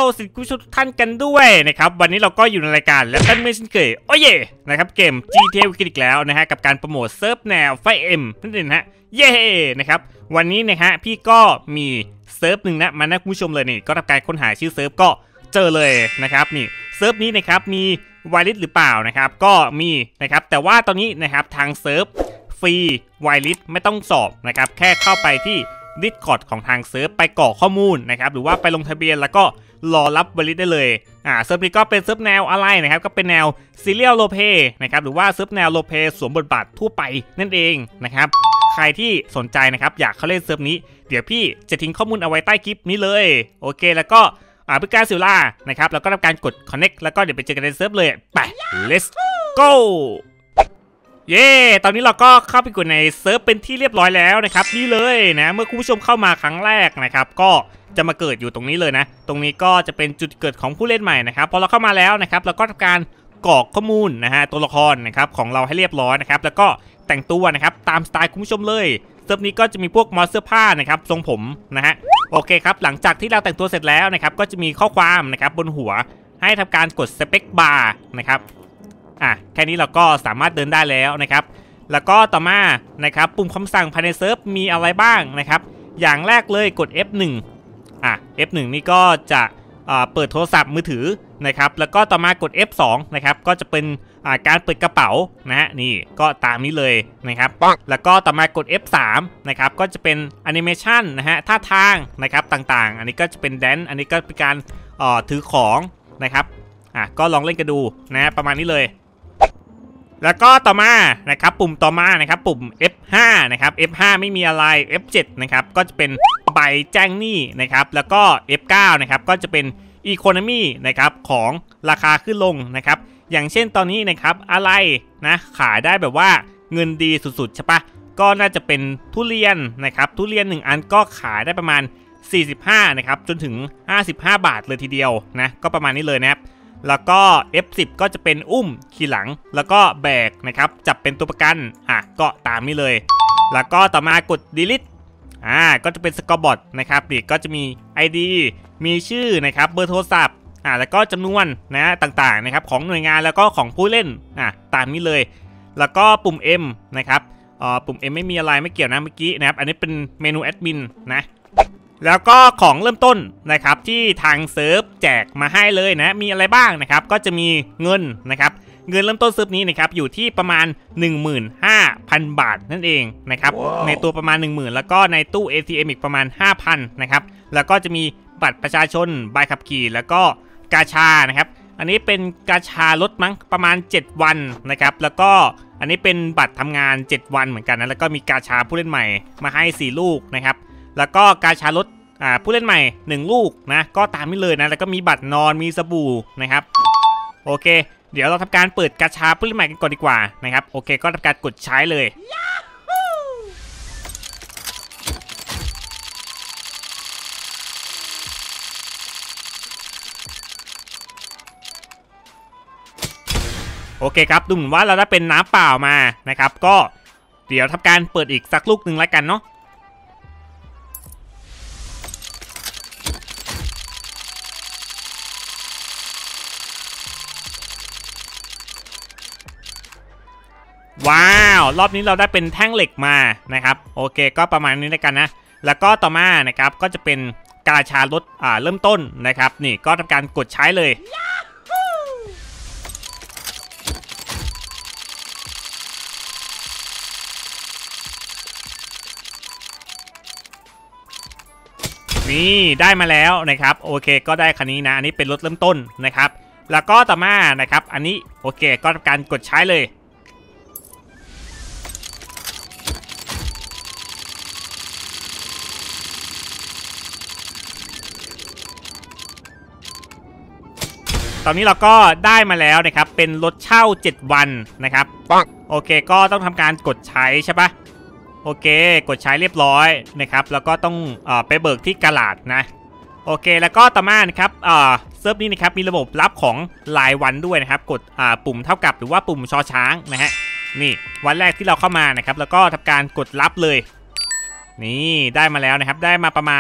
สิทธิ์ผู้ชมทุกท่านกันด้วยนะครับวันนี้เราก็อยู่ในรายการและกันเมื่อเช่นเคยโอ้ยนะครับเกม GTA กันอีกแล้วนะฮะกับการโปรโมทเซิร์ฟแนวไฟเอ็มนั่นเองฮะเย่นะครับวันนี้นะฮะพี่ก็มีเซิร์ฟหนึ่งนะมานะคุณผู้ชมเลยนี่ก็ทำการค้นหาชื่อเซิร์ฟก็เจอเลยนะครับนี่เซิร์ฟนี้นะครับมีไวลิสหรือเปล่านะครับก็มีนะครับแต่ว่าตอนนี้นะครับทางเซิร์ฟฟรีไวลิสไม่ต้องสอบนะครับแค่เข้าไปที่Discord ของทางเซิร์ฟไปกรอกข้อมูลนะครับหรือว่าไปลงทะเบียนแล้วก็รอรับไวลิสได้เลยเซิร์ฟนี้ก็เป็นเซิร์ฟแนวอะไรนะครับก็เป็นแนวซีเรียลโรลเพลย์นะครับหรือว่าเซิร์ฟแนวโรลเพลย์สวมบทบาททั่วไปนั่นเองนะครับใครที่สนใจนะครับอยากเข้าเล่นเซิร์ฟนี้เดี๋ยวพี่จะทิ้งข้อมูลเอาไว้ใต้คลิปนี้เลยโอเคแล้วก็เพื่อการเสียเวลานะครับแล้วก็ทำการกด connect แล้วก็เดี๋ยวไปเจอกันในเซิร์ฟเลยไป let's goเย้ตอนนี้เราก็เข้าไปกดในเซิร์ฟเป็นที่เรียบร้อยแล้วนะครับนี่เลยนะเมื่อคุณผู้ชมเข้ามาครั้งแรกนะครับก็จะมาเกิดอยู่ตรงนี้เลยนะตรงนี้ก็จะเป็นจุดเกิดของผู้เล่นใหม่นะครับพอเราเข้ามาแล้วนะครับเราก็ทำการกรอกข้อมูลนะฮะตัวละครนะครับของเราให้เรียบร้อยนะครับแล้วก็แต่งตัวนะครับตามสไตล์คุณผู้ชมเลยเซิร์ฟนี้ก็จะมีพวกมอสเสื้อผ้านะครับทรงผมนะฮะโอเคครับหลังจากที่เราแต่งตัวเสร็จแล้วนะครับก็จะมีข้อความนะครับบนหัวให้ทำการกดสเปคบาร์นะครับแค่นี้เราก็สามารถเดินได้แล้วนะครับแล้วก็ต่อมานะครับปุ่มคำสั่งภายในเซิร์ฟมีอะไรบ้างนะครับอย่างแรกเลยกด F1 F1 นี่ก็จะเปิดโทรศัพท์มือถือนะครับแล้วก็ต่อมากด F2 นะครับก็จะเป็นการเปิดกระเป๋านะฮะนี่ก็ตามนี้เลยนะครับแล้วก็ต่อมากด F3 นะครับก็จะเป็นแอนิเมชันนะฮะท่าทางนะครับต่างๆอันนี้ก็จะเป็นแดนอันนี้ก็เป็นการถือของนะครับก็ลองเล่นกันดูนะประมาณนี้เลยแล้วก็ต่อมานะครับปุ่มต่อมานะครับปุ่ม F5 นะครับ F5 ไม่มีอะไร F7 นะครับก็จะเป็นใบแจ้งหนี้นะครับแล้วก็ F9 นะครับก็จะเป็น Economy นะครับของราคาขึ้นลงนะครับอย่างเช่นตอนนี้นะครับอะไรนะขายได้แบบว่าเงินดีสุดๆใช่ปะก็น่าจะเป็นทุเรียนนะครับทุเรียน1อันก็ขายได้ประมาณ45นะครับจนถึง55 บาทเลยทีเดียวนะก็ประมาณนี้เลยนะครับแล้วก็ F10 ก็จะเป็นอุ้มขี่หลังแล้วก็แบกนะครับจับเป็นตัวประกันก็ตามนี้เลยแล้วก็ต่อมากด delete ก็จะเป็นสกอร์บอร์ดนะครับนี่ก็จะมี ID มีชื่อนะครับเบอร์โทรศัพท์แล้วก็จำนวนนะต่างๆนะครับของหน่วยงานแล้วก็ของผู้เล่นตามนี้เลยแล้วก็ปุ่ม M นะครับปุ่ม M ไม่มีอะไรไม่เกี่ยวนะเมื่อกี้นะครับอันนี้เป็นเมนูแอดมินนะแล้วก็ของเริ่มต้นนะครับที่ทางเซิร์ฟแจกมาให้เลยนะมีอะไรบ้างนะครับก็จะมีเงินนะครับเงินเริ่มต้นเซิร์ฟนี้นะครับอยู่ที่ประมาณ 15,000 บาทนั่นเองนะครับในตัวประมาณ 10,000แล้วก็ในตู้ ATM อีกประมาณ 5,000 นะครับแล้วก็จะมีบัตรประชาชนใบขับขี่แล้วก็กาชานะครับอันนี้เป็นกาชาลดมั้งประมาณ7วันนะครับแล้วก็อันนี้เป็นบัตรทำงาน7วันเหมือนกันนะแล้วก็มีกาชาผู้เล่นใหม่มาให้4ลูกนะครับแล้วก็กาชาลดผู้เล่นใหม่1ลูกนะก็ตามนี้เลยนะแล้วก็มีบัตรนอนมีสบู่นะครับโอเคเดี๋ยวเราทำการเปิดกาชาผู้เล่นใหม่กันก่อนดีกว่านะครับโอเคก็ทำการกดใช้เลยโอเคครับดูเหมือนว่าเราได้เป็นน้ำเปล่ามานะครับก็เดี๋ยวทำการเปิดอีกสักลูกหนึ่งแล้วกันเนาะว้าวรอบนี้เราได้เป็นแท่งเหล็กมานะครับโอเคก็ประมาณนี้แล้วกันนะแล้วก็ต่อมานะครับก็จะเป็นกาชาลดเริ่มต้นนะครับนี่ก็ทำการกดใช้เลยนี่ได้มาแล้วนะครับโอเคก็ได้คันนี้นะอันนี้เป็นรถเริ่มต้นนะครับแล้วก็ต่อมานะครับอันนี้โอเคก็ทำการกดใช้เลยตอนนี้เราก็ได้มาแล้วนะครับเป็นรถเช่า7วันนะครับโอเคก็ต้องทำการกดใช้ใช่ปะโอเคกดใช้เรียบร้อยนะครับแล้วก็ต้องไปเบิกที่กลาดนะโอเคแล้วก็ต่อมานะครับเซิร์ฟนี้นะครับมีระบบรับของรายวันด้วยนะครับกดปุ่มเท่ากับหรือว่าปุ่มชอช้างนะฮะนี่วันแรกที่เราเข้ามานะครับแล้วก็ทำการกดรับเลยนี่ได้มาแล้วนะครับได้มาประมาณ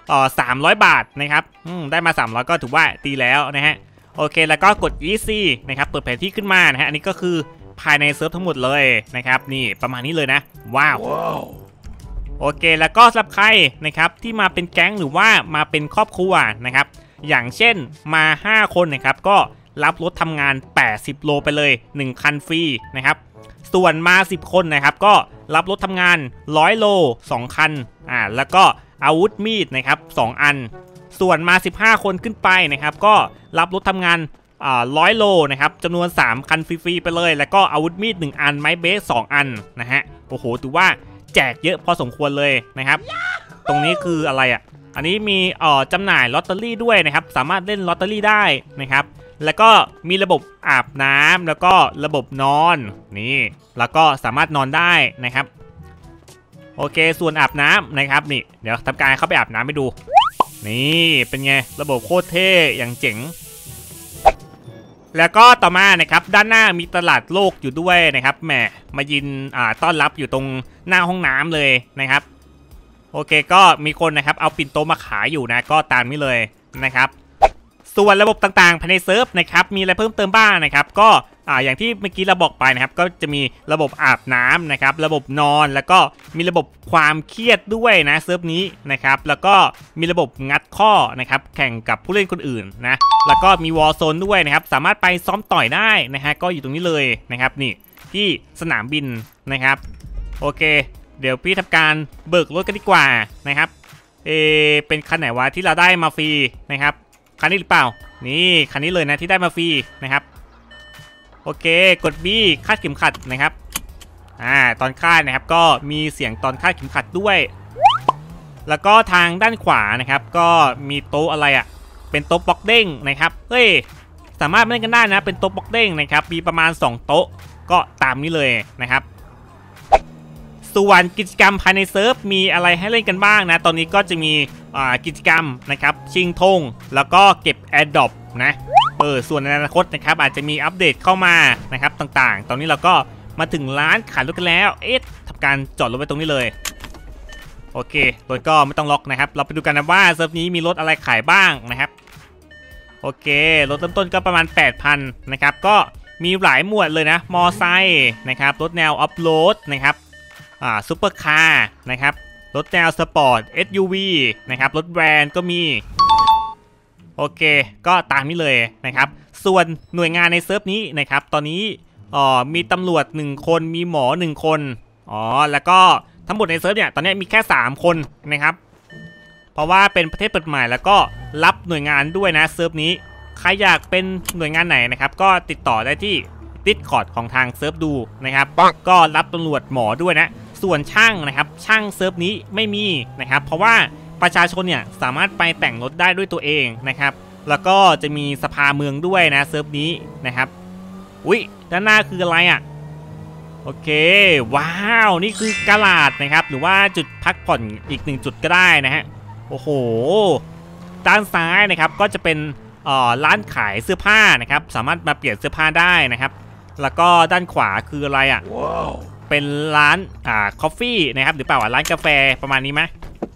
300 บาทนะครับได้มา300ก็ถือว่าดีแล้วนะฮะโอเคแล้วก็กด easy นะครับเปิดแผนที่ขึ้นมานะฮะอันนี้ก็คือภายในเซิร์ฟทั้งหมดเลยนะครับนี่ประมาณนี้เลยนะว้าวโอเคแล้วก็สำหรับใครนะครับที่มาเป็นแก๊งหรือว่ามาเป็นครอบครัวนะครับอย่างเช่นมา5คนนะครับก็รับรถทำงาน80โลไปเลย1คันฟรีนะครับส่วนมา10คนนะครับก็รับรถทำงาน100โล2คันแล้วก็อาวุธมีดนะครับ2อันส่วนมา15คนขึ้นไปนะครับก็รับรถทำงาน100โลนะครับจำนวน3คันฟรีๆไปเลยแล้วก็อาวุธมีด1อันไม้เบส2อันนะฮะโอ้โหถือว่าแจกเยอะพอสมควรเลยนะครับตรงนี้คืออะไรอ่ะอันนี้มีจำหน่ายลอตเตอรี่ด้วยนะครับสามารถเล่นลอตเตอรี่ได้นะครับแล้วก็มีระบบอาบน้ำแล้วก็ระบบนอนนี่แล้วก็สามารถนอนได้นะครับโอเคส่วนอาบน้ำนะครับนี่เดี๋ยวทำการเข้าไปอาบน้ำให้ดูนี่เป็นไงระบบโคตรเท่อย่างเจ๋งแล้วก็ต่อมานะครับด้านหน้ามีตลาดโลกอยู่ด้วยนะครับแหมมายินต้อนรับอยู่ตรงหน้าห้องน้ำเลยนะครับโอเคก็มีคนนะครับเอาปิ่นโตมาขายอยู่นะก็ตามนี้เลยนะครับส่วนระบบต่างๆภายในเซิร์ฟนะครับมีอะไรเพิ่มเติมบ้างนะครับก็อย่างที่เมื่อกี้เราบอกไปนะครับก็จะมีระบบอาบน้ำนะครับระบบนอนแล้วก็มีระบบความเครียดด้วยนะเซิร์ฟนี้นะครับแล้วก็มีระบบงัดข้อนะครับแข่งกับผู้เล่นคนอื่นนะแล้วก็มีวอลโซนด้วยนะครับสามารถไปซ้อมต่อยได้นะฮะก็อยู่ตรงนี้เลยนะครับนี่ที่สนามบินนะครับโอเคเดี๋ยวพี่ทำการเบิกรถกันดีกว่านะครับเป็นคันไหนวะที่เราได้มาฟรีนะครับคันนี้หรือเปล่านี่คันนี้เลยนะที่ได้มาฟรีนะครับโอเคกด B คาดเข็มขัดนะครับตอนคาดนะครับก็มีเสียงตอนคาดเข็มขัดด้วยแล้วก็ทางด้านขวานะครับก็มีโต๊ะอะไรอ่ะเป็นโต๊ะบล็อกเด้งนะครับเฮ้ยสามารถเล่นกันได้นะเป็นโต๊ะบล็อกเด้งนะครับมีประมาณ2โต๊ะก็ตามนี้เลยนะครับส่วนกิจกรรมภายในเซิร์ฟมีอะไรให้เล่นกันบ้างนะตอนนี้ก็จะมีกิจกรรมนะครับชิงธงแล้วก็เก็บแอร์ดรอปนะส่วนในอนาคตนะครับอาจจะมีอัปเดตเข้ามานะครับต่างๆตอนนี้เราก็มาถึงร้านขายรถกันแล้วทำการจอดรถไว้ตรงนี้เลยโอเครถก็ไม่ต้องล็อกนะครับเราไปดูกันนะว่าเซิร์ฟนี้มีรถอะไรขายบ้างนะครับโอเครถเริ่มต้นก็ประมาณ 8,000 นะครับก็มีหลายหมวดเลยนะมอไซค์นะครับรถแนวออฟโรดนะครับซุปเปอร์คาร์นะครับรถแนวสปอร์ต SUV นะครับรถแวนก็มีโอเคก็ตามนี้เลยนะครับส่วนหน่วยงานในเซิร์ฟนี้นะครับตอนนี้มีตำรวจ1คนมีหมอ1คนแล้วก็ทั้งหมดในเซิร์ฟเนี่ยตอนนี้มีแค่3คนนะครับเพราะว่าเป็นประเทศเปิดใหม่แล้วก็รับหน่วยงานด้วยนะเซิร์ฟนี้ใครอยากเป็นหน่วยงานไหนนะครับก็ติดต่อได้ที่Discord ของทางเซิร์ฟดูนะครับก็รับตำรวจหมอด้วยนะส่วนช่างนะครับช่างเซิร์ฟนี้ไม่มีนะครับเพราะว่าประชาชนเนี่ยสามารถไปแต่งรถได้ด้วยตัวเองนะครับแล้วก็จะมีสภาเมืองด้วยนะเซิร์ฟนี้นะครับอุ๊ยด้านหน้าคืออะไรอ่ะโอเคว้าวนี่คือกาลาดนะครับหรือว่าจุดพักผ่อนอีก1จุดก็ได้นะฮะโอ้โหด้านซ้ายนะครับก็จะเป็นร้านขายเสื้อผ้านะครับสามารถมาเปลี่ยนเสื้อผ้าได้นะครับแล้วก็ด้านขวาคืออะไรอ่ะ wow. เป็นร้านคอฟฟี่นะครับหรือเปล่าร้านกาแฟประมาณนี้ไหม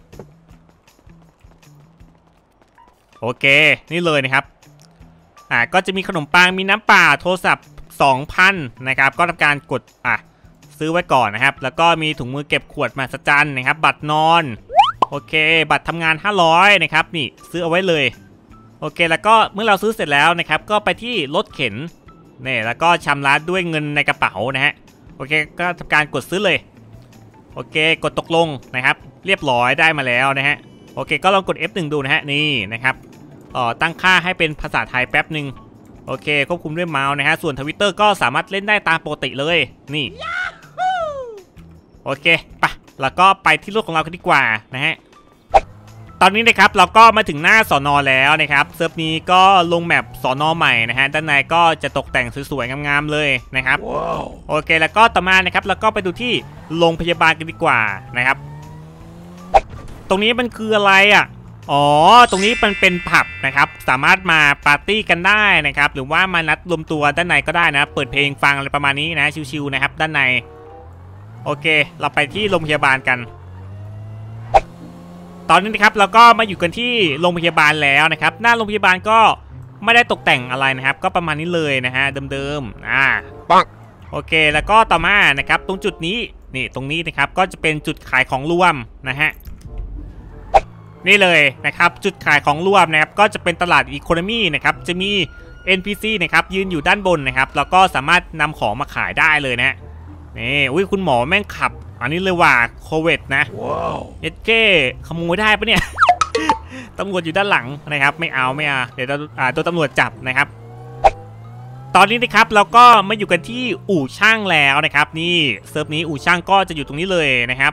โอเคนี่เลยนะครับก็จะมีขนมปังมีน้ำเปล่าโทรศัพท์ 2,000 นะครับก็ทำการกดซื้อไว้ก่อนนะครับแล้วก็มีถุงมือเก็บขวดมหัศจรรย์นะครับบัตรนอนโอเคบัตรทำงาน500นะครับนี่ซื้อเอาไว้เลยโอเคแล้วก็เมื่อเราซื้อเสร็จแล้วนะครับก็ไปที่รถเข็นนี่แล้วก็ชำระด้วยเงินในกระเป๋านะฮะโอเคก็ทำการกดซื้อเลยโอเคกดตกลงนะครับเรียบร้อยได้มาแล้วนะฮะโอเคก็ลองกด F1 ดูนะฮะนี่นะครับตั้งค่าให้เป็นภาษาไทยแป๊บหนึ่งโอเคควบคุมด้วยเมาส์นะฮะส่วน Twitter ก็สามารถเล่นได้ตามปกติเลยนี่โอเคไปแล้วก็ไปที่รถของเรากันดีกว่านะฮะตอนนี้นะครับเราก็มาถึงหน้าสน.แล้วนะครับเซิร์ฟนี้ก็ลงแมปสน.ใหม่นะฮะด้านในก็จะตกแต่งสวยๆงามๆเลยนะครับ wow. โอเคแล้วก็ต่อมานะครับเราก็ไปดูที่โรงพยาบาลกันดีกว่านะครับตรงนี้มันคืออะไรอ่ะตรงนี้มันเป็นผับนะครับสามารถมาปาร์ตี้กันได้นะครับหรือว่ามานัดรวมตัวด้านในก็ได้นะเปิดเพลงฟังอะไรประมาณนี้นะชิวๆนะครับด้านในโอเคเราไปที่โรงพยาบาลกันตอนนี้นะครับเราก็มาอยู่กันที่โรงพยาบาลแล้วนะครับหน้าโรงพยาบาลก็ไม่ได้ตกแต่งอะไรนะครับก็ประมาณนี้เลยนะฮะเดิมๆปังโอเคแล้วก็ต่อมานะครับตรงจุดนี้นี่ตรงนี้นะครับก็จะเป็นจุดขายของรวมนะฮะนี่เลยนะครับจุดขายของรวมนะครับก็จะเป็นตลาดอีโคโนมีนะครับจะมี NPC นะครับยืนอยู่ด้านบนนะครับแล้วก็สามารถนำของมาขายได้เลยนะนี่อุ้ยคุณหมอแม่งขับอันนี้เลยว่าโควิดนะเอ็ดเก้ขโมยได้ปะเนี่ย ตำรวจอยู่ด้านหลังนะครับไม่เอาเดี๋ยวตัวตำรวจจับนะครับตอนนี้นะครับเราก็มาอยู่กันที่อู่ช่างแล้วนะครับนี่เซิร์ฟนี้อู่ช่างก็จะอยู่ตรงนี้เลยนะครับ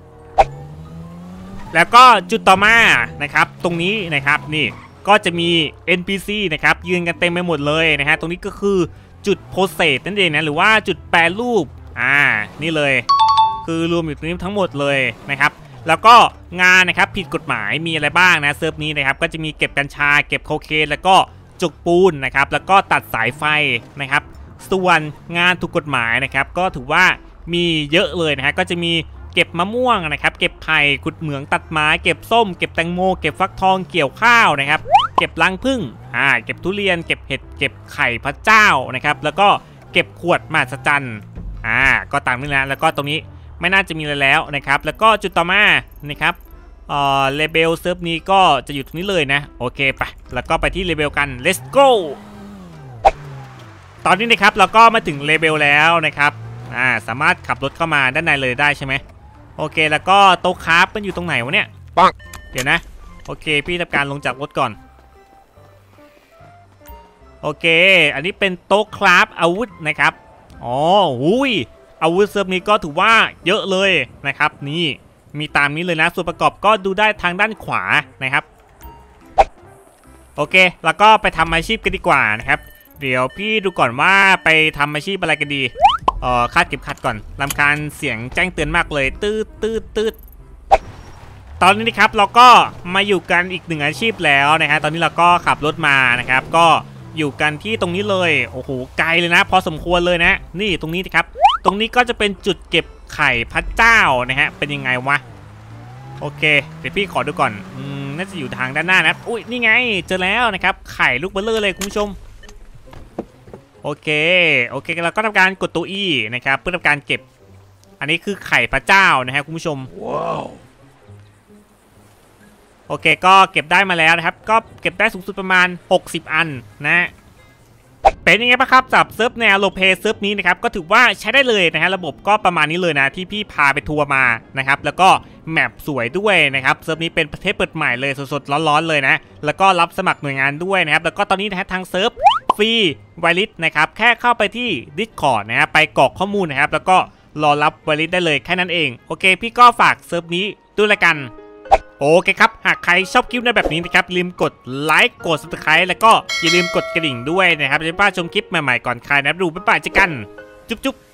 แล้วก็จุดต่อมานะครับตรงนี้นะครับนี่ก็จะมี NPC นะครับยืนกันเต็มไปหมดเลยนะฮะตรงนี้ก็คือจุดโพสเซสนั่นเองนะหรือว่าจุดแปรรูปนี่เลยคือรวมอยู่ตรงนี้ทั้งหมดเลยนะครับแล้วก็งานนะครับผิดกฎหมายมีอะไรบ้างนะเซิร์ฟนี้นะครับก็จะมีเก็บกัญชาเก็บโคเคนแล้วก็จุกปูนนะครับแล้วก็ตัดสายไฟนะครับส่วนงานถูกกฎหมายนะครับก็ถือว่ามีเยอะเลยนะฮะก็จะมีเก็บมะม่วงนะครับเก็บไผ่ขุดเหมืองตัดไม้เก็บส้มเก็บแตงโมเก็บฟักทองเกี่ยวข้าวนะครับเก็บรังผึ้งเก็บทุเรียนเก็บเห็ดเก็บไข่พระเจ้านะครับแล้วก็เก็บขวดมหัศจรรย์ก็ตามนี้นะแล้วก็ตรงนี้ไม่น่าจะมีอะไรแล้วนะครับแล้วก็จุดต่อมานะครับเลเบลเซิร์ฟนี้ก็จะอยู่ตรงนี้เลยนะโอเคไปแล้วก็ไปที่เลเบลกัน let's go ตอนนี้นะครับเราก็มาถึงเลเบลแล้วนะครับสามารถขับรถเข้ามาด้านในเลยได้ใช่ไหมโอเคแล้วก็โต๊ะคราฟมันอยู่ตรงไหนวะเนี่ยปังเดี๋ยวนะโอเคพี่ทำการลงจากรถก่อนโอเคอันนี้เป็นโต๊ะคราฟอาวุธนะครับอ๋อหุยอาวุธเซิร์ฟนี้ก็ถือว่าเยอะเลยนะครับนี่มีตามนี้เลยนะส่วนประกอบก็ดูได้ทางด้านขวานะครับโอเคแล้วก็ไปทำอาชีพกันดีกว่านะครับเดี๋ยวพี่ดูก่อนว่าไปทำอาชีพอะไรกันดีคาดเก็บขัดก่อนรำคาญเสียงแจ้งเตือนมากเลยตืดตอนนี้นะครับเราก็มาอยู่กันอีกหนึ่งอาชีพแล้วนะฮะตอนนี้เราก็ขับรถมานะครับก็อยู่กันที่ตรงนี้เลยโอ้โหไกลเลยนะพอสมควรเลยนะนี่ตรงนี้นะครับตรงนี้ก็จะเป็นจุดเก็บไข่พระเจ้านะฮะเป็นยังไงวะโอเคเดี๋ยวพี่ขอดูก่อนน่าจะอยู่ทางด้านหน้านะอุ้ยนี่ไงเจอแล้วนะครับไข่ลูกเบลเลอร์เลยคุณผู้ชมโอเคเราก็ทำการกดตัว E นะครับเพื่อทำการเก็บอันนี้คือไข่พระเจ้านะฮะคุณผู้ชมว้าวโอเคก็เก็บได้มาแล้วนะครับก็เก็บได้สูงสุดประมาณ60อันนะเป็นยังไงบ้างครับกับเซิร์ฟแนวโลเพเซิร์ฟนี้นะครับก็ถือว่าใช้ได้เลยนะฮะระบบก็ประมาณนี้เลยนะที่พี่พาไปทัวร์มานะครับแล้วก็แมปสวยด้วยนะครับเซิร์ฟนี้เป็นประเทศเปิดใหม่เลยสดๆร้อนๆเลยนะแล้วก็รับสมัครหน่วยงานด้วยนะครับแล้วก็ตอนนี้นะฮะทางเซิร์ฟฟรีไวลิสนะครับแค่เข้าไปที่ Discord นะครับไปกรอกข้อมูลนะครับแล้วก็รอรับไวลิสได้เลยแค่นั้นเองโอเคพี่ก็ฝากเซิร์ฟนี้ด้วยละกันโอเคครับหากใครชอบคลิปในแบบนี้นะครับอย่าลืมกดไลค์กด Subscribe แล้วก็อย่าลืมกดกระดิ่งด้วยนะครับจะได้ไม่พลาดชมคลิปใหม่ๆก่อนใครนะดูบ๊ายบายเจอกันจุ๊บ